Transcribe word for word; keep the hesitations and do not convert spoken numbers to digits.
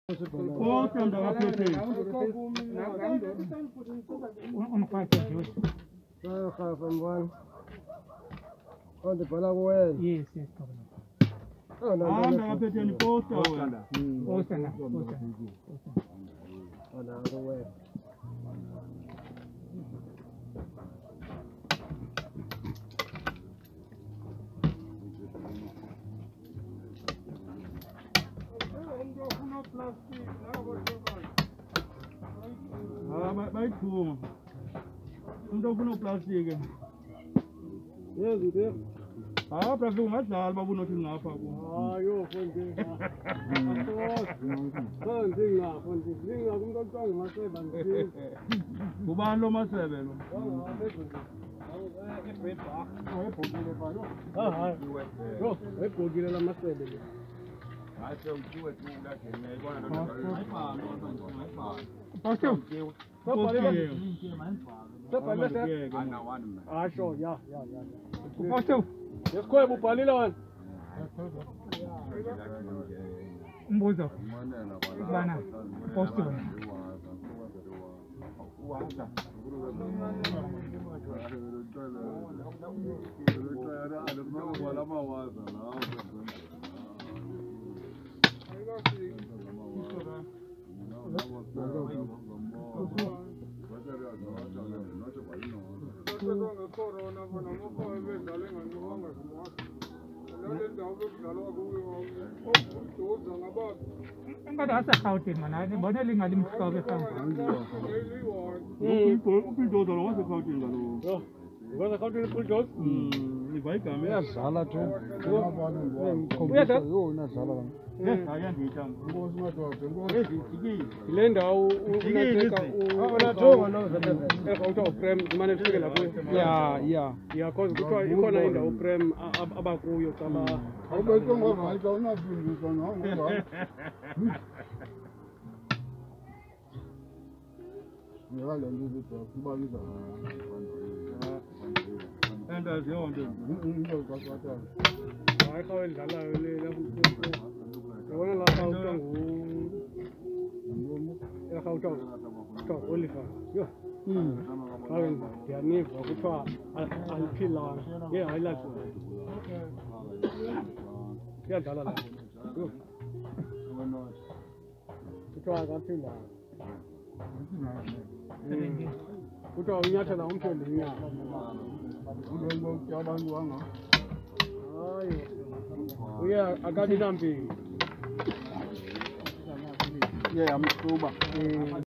Oh, from the operating. On five years. So, from one. On the Palaway. Yes, yes, Governor. Oh, no, I'm no, the operating post. Post. Post. on the other way. Ah, by two. Don't plastic. Yes, it is. Ah, plastic, what's that? But we're not enough. Ah, you're funny. Funny, lah, funny. Thing, I'm going to tell you, my seven. Kubano, my seven. Ah, yo, I put it on my seven. I don't do it. Pastor. Ah, sure, yeah, yeah, yeah. Pastor. Yes, go ahead, Palilon. Mbozo. Bana. Pastor. Enggak ada khawtin mana ni bana li ngalim stoke kan Hmm, pul do do lo ko tin lo. Yo, gua nak kau tu pul jos. Hmm, ni baik kami. Ya salah tu. Ya dah. Yo na salah. Eh, saya di jam. Gua semua tu. Eh, sigi. Lenda u una teka u una tu mana eh kau tu frame mana tu ke lagu. Ya, ya. Ya kau tu kau ikut na inda u frame abaku yo sama. Kau betul kau mai kau na pul do no. Ni la le ni tu tu ba ni da. Anda dia on tu. Hmm, yo kau kata. Ai kau dah lah le le. Kau nak kau tu. Ya kau tu. Kau boleh faham. Yo. Hmm. Kau dia ni aku tu al al pilar. Ya, I like. Ya dah lah. Yo. Itu agak pilar. Kuto nyata na umpe linya. Ulengo kya bangu anga. Ayo. Uya agadi nampi. Yeah, I'm sober.